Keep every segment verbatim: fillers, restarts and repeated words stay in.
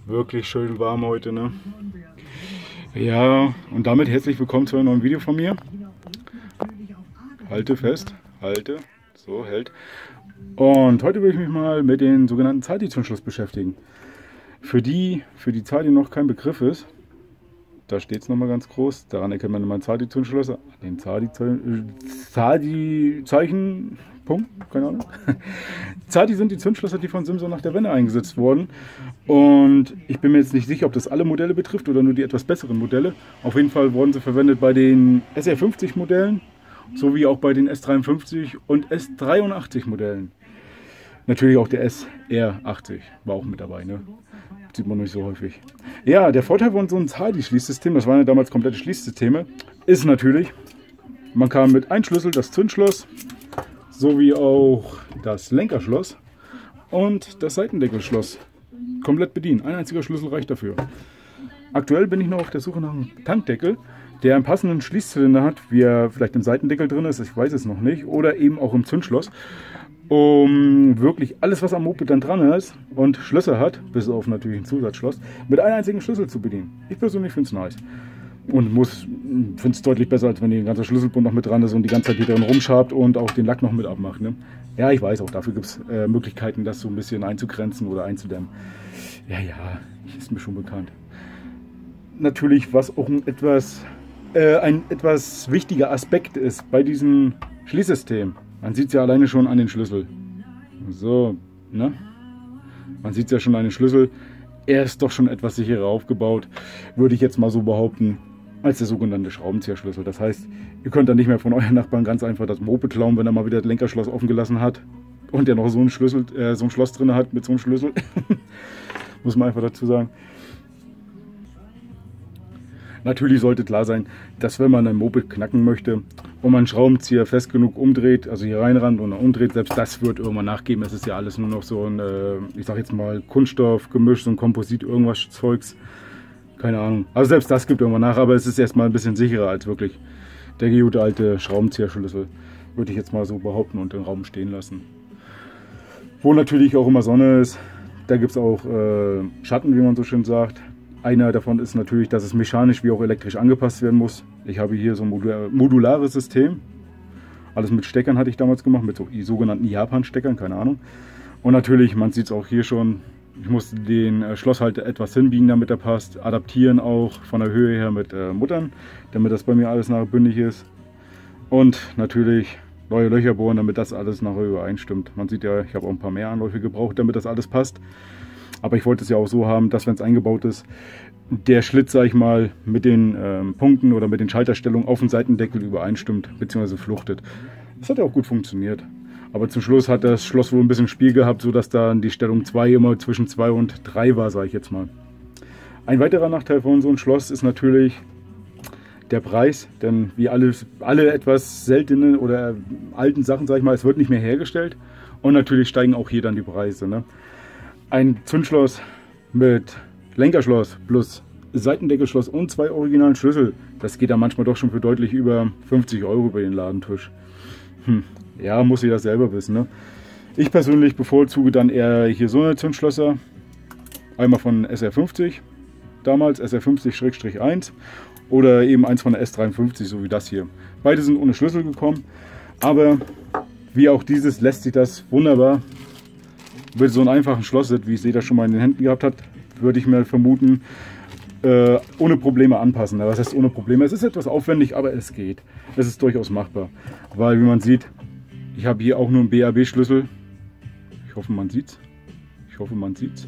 wirklich schön warm heute, ne? Ja, und damit herzlich willkommen zu einem neuen Video von mir. Halte fest, halte, so hält. Und heute will ich mich mal mit den sogenannten Zadi-Zündschloss beschäftigen. Für die, für die Zadi noch kein Begriff ist, da steht es nochmal ganz groß, daran erkennt man immer ein Zadi-Zündschloss, den Zadi-Zeichen, Punkt, keine Ahnung. Zadi sind die Zündschlösser, die von Simson nach der Wende eingesetzt wurden. Und ich bin mir jetzt nicht sicher, ob das alle Modelle betrifft oder nur die etwas besseren Modelle. Auf jeden Fall wurden sie verwendet bei den S R fünfzig Modellen, sowie auch bei den S dreiundfünfzig und S dreiundachtzig Modellen. Natürlich auch der S R achtzig war auch mit dabei, ne? Sieht man nicht so häufig. Ja, der Vorteil von so einem Zadi-Schließsystem, das waren ja damals komplette Schließsysteme, ist natürlich, man kann mit einem Schlüssel das Zündschloss, sowie auch das Lenkerschloss und das Seitendeckelschloss komplett bedienen. Ein einziger Schlüssel reicht dafür. Aktuell bin ich noch auf der Suche nach einem Tankdeckel, der einen passenden Schließzylinder hat, wie er vielleicht im Seitendeckel drin ist, ich weiß es noch nicht, oder eben auch im Zündschloss, um wirklich alles, was am Moped dann dran ist und Schlösser hat, bis auf natürlich ein Zusatzschloss, mit einem einzigen Schlüssel zu bedienen. Ich persönlich finde es nice. Und finde es deutlich besser, als wenn der ganze Schlüsselbund noch mit dran ist und die ganze Zeit hier drin rumschabt und auch den Lack noch mit abmacht. Ne? Ja, ich weiß, auch dafür gibt es äh, Möglichkeiten, das so ein bisschen einzugrenzen oder einzudämmen. Ja, ja, ist mir schon bekannt. Natürlich, was auch ein etwas, äh, ein etwas wichtiger Aspekt ist bei diesem Schließsystem. Man sieht es ja alleine schon an den Schlüssel. So, ne? Man sieht es ja schon an den Schlüssel. Er ist doch schon etwas sicherer aufgebaut, würde ich jetzt mal so behaupten, als der sogenannte Schraubenzieherschlüssel. Das heißt, ihr könnt dann nicht mehr von euren Nachbarn ganz einfach das Moped klauen, wenn er mal wieder das Lenkerschloss offen gelassen hat und der noch so ein, Schlüssel, äh, so ein Schloss drin hat mit so einem Schlüssel. Muss man einfach dazu sagen. Natürlich sollte klar sein, dass wenn man ein Moped knacken möchte und man einen Schraubenzieher fest genug umdreht, also hier reinrannt und umdreht, selbst das wird irgendwann nachgeben. Es ist ja alles nur noch so ein, äh, ich sag jetzt mal, Kunststoffgemisch, so ein Komposit, irgendwas Zeugs. Keine Ahnung. Also selbst das gibt irgendwann nach, aber es ist erstmal ein bisschen sicherer als wirklich der gute alte Schraubenzieherschlüssel. Würde ich jetzt mal so behaupten und im Raum stehen lassen. Wo natürlich auch immer Sonne ist, da gibt es auch äh, Schatten, wie man so schön sagt. Einer davon ist natürlich, dass es mechanisch wie auch elektrisch angepasst werden muss. Ich habe hier so ein modulares System. Alles mit Steckern hatte ich damals gemacht, mit so sogenannten Japan-Steckern, keine Ahnung. Und natürlich, man sieht es auch hier schon, ich musste den Schlosshalter etwas hinbiegen, damit er passt. Adaptieren auch von der Höhe her mit äh, Muttern, damit das bei mir alles nachher bündig ist. Und natürlich neue Löcher bohren, damit das alles nachher übereinstimmt. Man sieht ja, ich habe auch ein paar mehr Anläufe gebraucht, damit das alles passt. Aber ich wollte es ja auch so haben, dass, wenn es eingebaut ist, der Schlitz, sag ich mal, mit den ähm, Punkten oder mit den Schalterstellungen auf dem Seitendeckel übereinstimmt bzw. fluchtet. Das hat ja auch gut funktioniert. Aber zum Schluss hat das Schloss wohl ein bisschen Spiel gehabt, sodass dann die Stellung zwei immer zwischen zwei und drei war, sage ich jetzt mal. Ein weiterer Nachteil von so einem Schloss ist natürlich der Preis. Denn wie alle, alle etwas seltenen oder alten Sachen, sage ich mal, es wird nicht mehr hergestellt. Und natürlich steigen auch hier dann die Preise, ne? Ein Zündschloss mit Lenkerschloss plus Seitendeckelschloss und zwei originalen Schlüssel, das geht dann manchmal doch schon für deutlich über fünfzig Euro über den Ladentisch. Hm, ja, muss ich das selber wissen, ne? Ich persönlich bevorzuge dann eher hier so eine Zündschlösser. Einmal von S R fünfzig, damals S R fünfzig eins oder eben eins von der S dreiundfünfzig, so wie das hier. Beide sind ohne Schlüssel gekommen, aber wie auch dieses lässt sich das wunderbar mit so einem einfachen Schlossset, wie ich sehe, das schon mal in den Händen gehabt hat, würde ich mir vermuten, äh, ohne Probleme anpassen. Was heißt ohne Probleme? Es ist etwas aufwendig, aber es geht. Es ist durchaus machbar. Weil, wie man sieht, ich habe hier auch nur einen B A B-Schlüssel. Ich hoffe, man sieht's. Ich hoffe, man sieht's.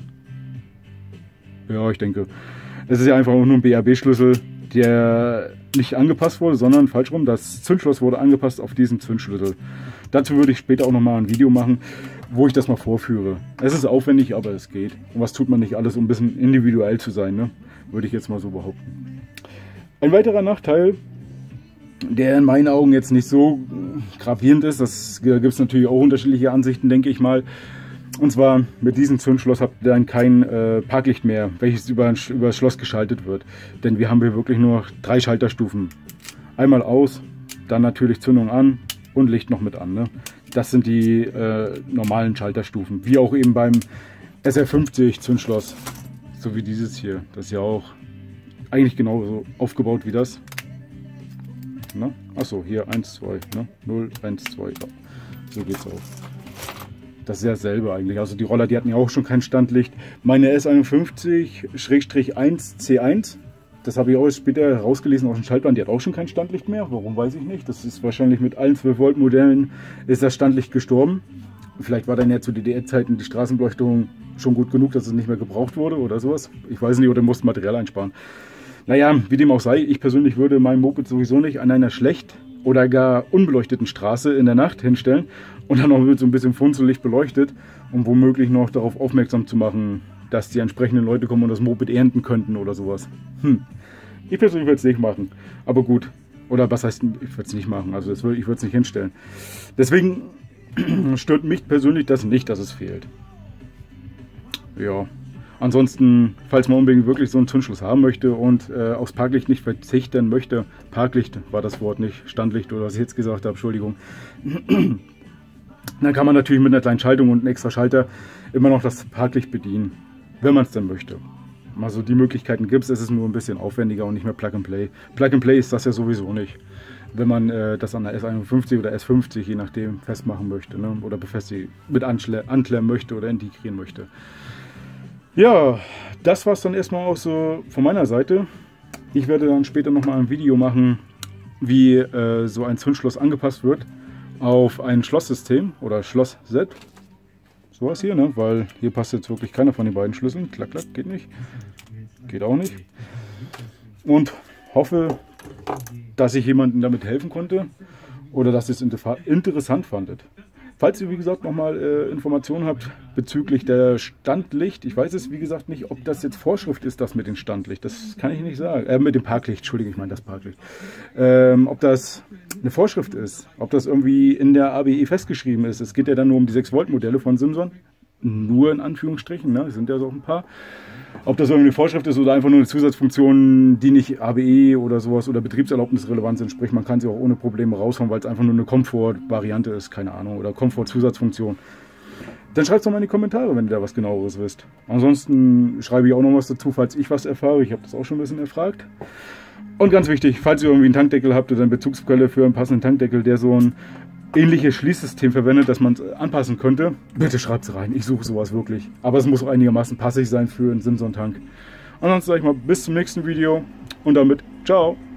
Ja, ich denke. Es ist ja einfach nur ein B A B-Schlüssel, der nicht angepasst wurde, sondern falsch rum. Das Zündschloss wurde angepasst auf diesen Zündschlüssel. Dazu würde ich später auch noch mal ein Video machen, wo ich das mal vorführe. Es ist aufwendig, aber es geht. Und was tut man nicht alles, um ein bisschen individuell zu sein, ne? Würde ich jetzt mal so behaupten. Ein weiterer Nachteil, der in meinen Augen jetzt nicht so gravierend ist, das gibt es natürlich auch unterschiedliche Ansichten, denke ich mal. Und zwar mit diesem Zündschloss habt ihr dann kein äh, Parklicht mehr, welches über, über das Schloss geschaltet wird. Denn wir haben hier wirklich nur noch drei Schalterstufen. Einmal aus, dann natürlich Zündung an und Licht noch mit an, ne? Das sind die äh, normalen Schalterstufen, wie auch eben beim S R fünfzig Zündschloss. So wie dieses hier. Das ist ja auch eigentlich genauso aufgebaut wie das. Ne? Achso, hier eins, zwei, ne? null, eins, zwei. Ja. So geht's auch. Das ist ja dasselbe eigentlich. Also die Roller, die hatten ja auch schon kein Standlicht. Meine S einundfünfzig eins C eins, das habe ich auch später herausgelesen aus dem Schaltplan, die hat auch schon kein Standlicht mehr. Warum, weiß ich nicht. Das ist wahrscheinlich mit allen zwölf Volt Modellen ist das Standlicht gestorben. Vielleicht war dann ja zu D D R-Zeiten die Straßenbeleuchtung schon gut genug, dass es nicht mehr gebraucht wurde oder sowas. Ich weiß nicht, oder mussten Material einsparen. Naja, wie dem auch sei, ich persönlich würde mein Moped sowieso nicht an einer schlecht oder gar unbeleuchteten Straße in der Nacht hinstellen und dann noch mit so ein bisschen Funzellicht beleuchtet, um womöglich noch darauf aufmerksam zu machen, dass die entsprechenden Leute kommen und das Moped ernten könnten oder sowas. Hm. Ich persönlich würde es nicht machen, aber gut. Oder was heißt, ich würde es nicht machen, also das will, ich würde es nicht hinstellen. Deswegen stört mich persönlich das nicht, dass es fehlt. Ja. Ansonsten, falls man unbedingt wirklich so einen Zündschluss haben möchte und äh, aufs Parklicht nicht verzichten möchte, Parklicht war das Wort, nicht Standlicht oder was ich jetzt gesagt habe, Entschuldigung, dann kann man natürlich mit einer kleinen Schaltung und einem extra Schalter immer noch das Parklicht bedienen, wenn man es denn möchte. Also die Möglichkeiten gibt es, es ist nur ein bisschen aufwendiger und nicht mehr Plug and Play. Plug and Play ist das ja sowieso nicht, wenn man äh, das an der S einundfünfzig oder S fünfzig, je nachdem, festmachen möchte, ne? Oder befestigen, mit anklemmen möchte oder integrieren möchte. Ja, das war es dann erstmal auch so von meiner Seite. Ich werde dann später nochmal ein Video machen, wie äh, so ein Zündschloss angepasst wird auf ein Schlosssystem oder Schlossset. Sowas hier, ne? Weil hier passt jetzt wirklich keiner von den beiden Schlüsseln. Klack, klack, geht nicht. Geht auch nicht. Und hoffe, dass ich jemandem damit helfen konnte oder dass ihr es interessant fandet. Falls ihr, wie gesagt, nochmal äh, Informationen habt bezüglich der Standlicht, ich weiß es, wie gesagt, nicht, ob das jetzt Vorschrift ist, das mit dem Standlicht, das kann ich nicht sagen, äh, mit dem Parklicht, Entschuldigung, ich meine das Parklicht, ähm, ob das eine Vorschrift ist, ob das irgendwie in der A B E festgeschrieben ist. Es geht ja dann nur um die sechs Volt Modelle von Simson, nur in Anführungsstrichen, ne? Es sind ja so ein paar. Ob das irgendwie eine Vorschrift ist oder einfach nur eine Zusatzfunktion, die nicht A B E oder sowas oder betriebserlaubnisrelevant sind, sprich man kann sie auch ohne Probleme raushauen, weil es einfach nur eine Komfort-Variante ist, keine Ahnung, oder Komfort-Zusatzfunktion. Dann schreibt es doch mal in die Kommentare, wenn ihr da was genaueres wisst. Ansonsten schreibe ich auch noch was dazu, falls ich was erfahre. Ich habe das auch schon ein bisschen erfragt. Und ganz wichtig, falls ihr irgendwie einen Tankdeckel habt oder eine Bezugsquelle für einen passenden Tankdeckel, der so ein ähnliches Schließsystem verwendet, dass man es anpassen könnte, bitte schreibt es rein. Ich suche sowas wirklich. Aber es muss auch einigermaßen passig sein für einen Simson-Tank. Ansonsten sage ich mal bis zum nächsten Video und damit ciao.